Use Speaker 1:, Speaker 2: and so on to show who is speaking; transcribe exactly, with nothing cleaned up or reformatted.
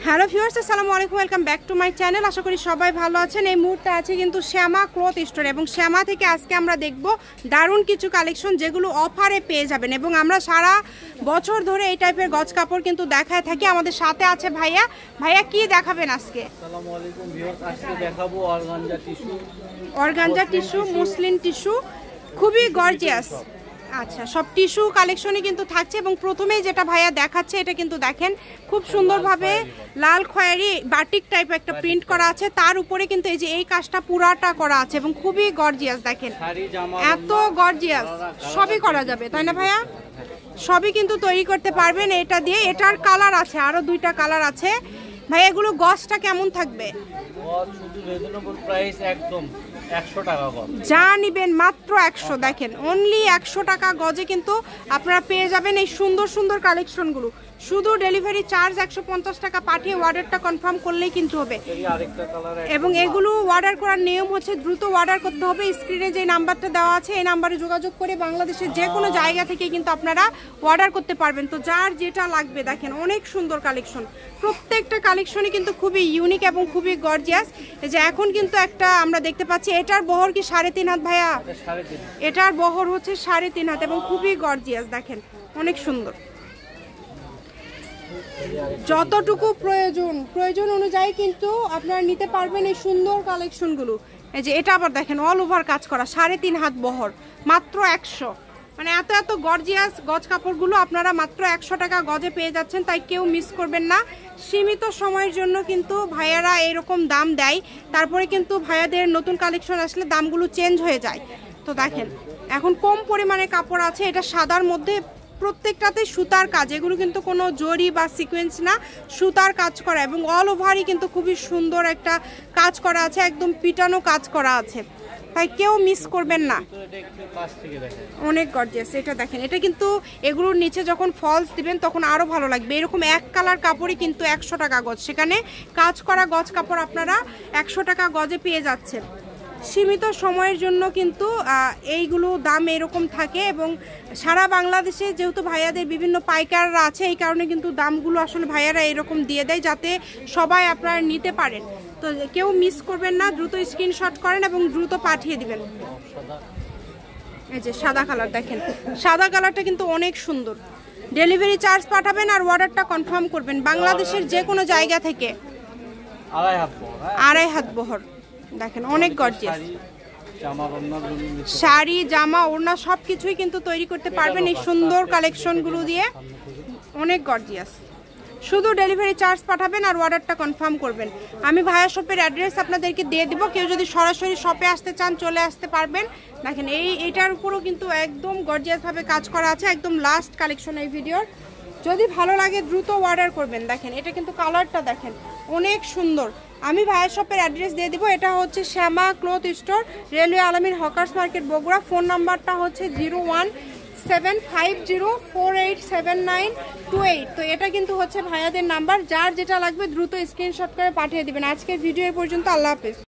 Speaker 1: Hello viewers, আসসালামু আলাইকুম, welcome back to my channel. আশা করি সবাই ভালো আছেন। এই মুহূর্তে আছে কিন্তু শ্যামা ক্লথ স্টোর, এবং শ্যামা থেকে আজকে আমরা দেখব দারুণ কিছু কালেকশন যেগুলো অফারে পেয়ে যাবেন। এবং আমরা সারা বছর ধরে এই টাইপের গজ কাপড় কিন্তু দেখায় থাকি। আমাদের সাথে আছে ভাইয়া। ভাইয়া কি দেখাবেন আজকে?
Speaker 2: আসসালামু আলাইকুম ভিউয়ার্স, আজকে দেখাবো organza tissue.
Speaker 1: Organza tissue, muslin tissue, খুবই গর্জিয়াস। আচ্ছা, সব টিস্যু কালেকশনই কিন্তু থাকছে। এবং প্রথমেই যেটা ভাইয়া দেখাচ্ছে এটা কিন্তু দেখেন খুব সুন্দরভাবে লাল খয়েরি বাটিক টাইপ একটা প্রিন্ট করা আছে, তার উপরে কিন্তু এই যে এই কাজটা পুরাটা করা আছে এবং খুবই গর্জিয়াস। দেখেন এত গর্জিয়াস, সবই করা যাবে তাই না ভাইয়া? সবই কিন্তু তৈরি করতে পারবেন এটা দিয়ে। এটার কালার আছে, আরো দুইটা কালার আছে। ভাই এগুলো গজটা কেমন থাকবে? যা নিবেন মাত্র একশো। দেখেন অনলি একশো টাকা গজে কিন্তু আপনারা পেয়ে যাবেন এই সুন্দর সুন্দর কালেকশনগুলো। শুধু ডেলিভারি চার্জ একশো পঞ্চাশ টাকা পাঠিয়ে অর্ডারটা কনফার্ম করলেই কিন্তু হবে। এবং এগুলো অর্ডার করার নিয়ম হচ্ছে দ্রুত অর্ডার করতে হবে। স্ক্রিনে যে নাম্বারটা দেওয়া আছে এই নাম্বারে যোগাযোগ করে বাংলাদেশের যে কোনো জায়গা থেকে কিন্তু আপনারা অর্ডার করতে পারবেন। তো যার যেটা লাগবে দেখেন অনেক সুন্দর কালেকশন, প্রত্যেকটা কালেকশনই কিন্তু খুবই ইউনিক এবং খুবই গর্জিয়াস। যে এখন কিন্তু একটা আমরা দেখতে পাচ্ছি, এটার বহর কি সাড়ে তিন হাত ভাইয়া? এটার বহর হচ্ছে সাড়ে তিন হাত এবং খুবই গর্জিয়াস। দেখেন অনেক সুন্দর। যতটুকু প্রয়োজন প্রয়োজন অনুযায়ী কিন্তু আপনারা নিতে পারবেন এই সুন্দর কালেকশনগুলো। এই যে এটা আবার দেখেন অল ওভার কাজ করা, সাড়ে তিন হাত বহর, মাত্র একশো। মানে এত এত গর্জিয়াস গজ কাপড়গুলো আপনারা মাত্র একশো টাকা গজে পেয়ে যাচ্ছেন, তাই কেউ মিস করবেন না। সীমিত সময়ের জন্য কিন্তু ভাইয়ারা এরকম দাম দেয়, তারপরে কিন্তু ভাইয়াদের নতুন কালেকশন আসলে দামগুলো চেঞ্জ হয়ে যায়। তো দেখেন এখন কম পরিমাণে কাপড় আছে, এটা সাদার মধ্যে, প্রত্যেকটাতে সুতার কাজ। এগুলো কিন্তু কোনো জরি বা সিকোয়েন্স না, সুতার কাজ করা এবং অল ওভারই কিন্তু খুবই সুন্দর একটা কাজ করা আছে, একদম পিটানো কাজ করা আছে, তাই কেউ মিস করবেন না। অনেক গর্জিয়াস। এটা দেখেন, এটা কিন্তু এগুলোর নিচে যখন ফলস দিবেন তখন আরো ভালো লাগবে। এরকম এক কালার কাপড়ই কিন্তু একশো টাকা গজ, সেখানে কাজ করা গজ কাপড় আপনারা একশো টাকা গজে পেয়ে যাচ্ছেন। সীমিত সময়ের জন্য কিন্তু এইগুলো দাম এরকম থাকে এবং সারা বাংলাদেশে যেহেতু ভাইয়াদের বিভিন্ন পাইকাররা আছে এই কারণে কিন্তু দামগুলো আসলে ভাইয়ারা এরকম দিয়ে দেয় যাতে সবাই আপনারা নিতে পারেন। তো কেউ মিস করবেন না, দ্রুত স্ক্রিনশট করেন এবং দ্রুত পাঠিয়ে দিবেন। এই যে সাদা কালার দেখেন, সাদা কালারটা কিন্তু অনেক সুন্দর। ডেলিভারি চার্জ পাঠাবেন আর অর্ডারটা কনফার্ম করবেন বাংলাদেশের যে কোনো জায়গা থেকে। আড়াই হাত বহর দেখেন অনেক গর্জিয়াস। শাড়ি, জামা, ওড়না সবকিছুই কিন্তু তৈরি করতে পারবেন এই সুন্দর কালেকশনগুলো দিয়ে। অনেক গর্জিয়াস। শুধু ডেলিভারি চার্জ পাঠাবেন আর অর্ডারটা কনফার্ম করবেন। আমি ভাইয়া শপের অ্যাড্রেস আপনাদেরকে দিয়ে দিব, কেউ যদি সরাসরি শপে আসতে চান চলে আসতে পারবেন। দেখেন এই এটার উপরও কিন্তু একদম গর্জিয়াসভাবে কাজ করা আছে, একদম লাস্ট কালেকশন এই ভিডিওর। যদি ভালো লাগে দ্রুত অর্ডার করবেন। দেখেন এটা কিন্তু কালারটা দেখেন অনেক সুন্দর। আমি ভাইয়ের শপের অ্যাড্রেস দিয়ে দিব। এটা হচ্ছে Shyama cloth store, railway Alamin hawkers market Bogura. Phone নাম্বারটা হচ্ছে zero one seven five zero four eight seven nine two eight. তো এটা কিন্তু হচ্ছে ভাইয়াদের নাম্বার। যার যেটা লাগবে দ্রুত স্ক্রিনশট করে পাঠিয়ে দিবেন। আজকের ভিডিও এই পর্যন্ত। আল্লাহ হাফেজ।